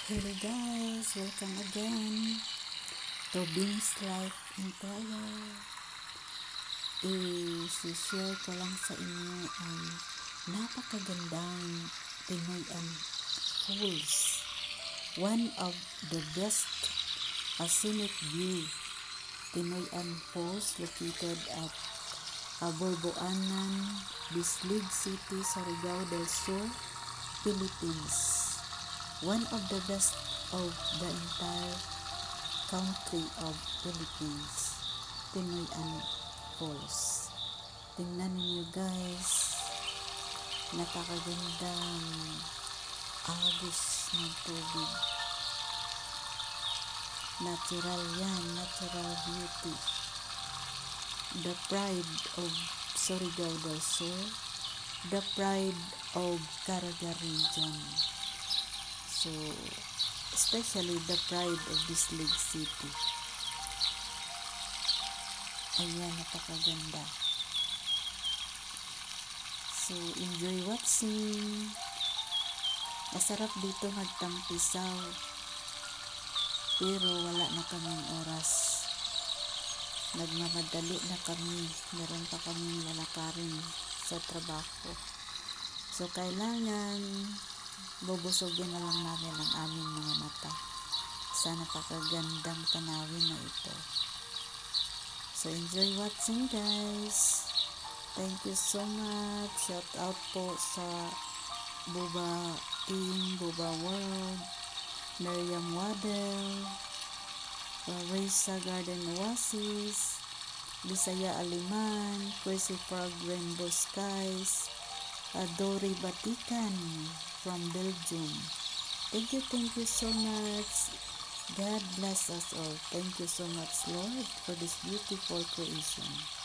Hello guys, welcome again to Beans Life in Prayer. I-share ko lang sa inyo ang napakagandang Pinoy Falls. One of the best scenic view Pinoy Falls located at Borboanan, Bislig City, Surigao del Sur, Philippines. One of the best of the entire country of Philippines, Pinoy Falls. Tingnan niyo guys, napakagandang agos ng tubig. Natural yan, natural beauty. The pride of Surigao del Sur, the pride of Caraga region. So, especially the pride of Bislig City. Ayan, napakaganda. So, enjoy watching. Masarap dito magtampisaw. Pero wala na kaming oras. Nagmamadali na kami. Meron pa kaming lalakarin sa trabaho. So, kailangan bubusogin na lang namin ang aming mga mata sa napakagandang tanawin na ito. So, enjoy watching guys. Thank you so much. Shout out po sa Buba Team, Buba World, Miriam Waddell, Risa Garden Oasis, Bisaya Aliman, Crazy Frog Rainbow Skies, Dory Batikan from Belgium. Thank you so much. God bless us all. Thank you so much, Lord, for this beautiful creation.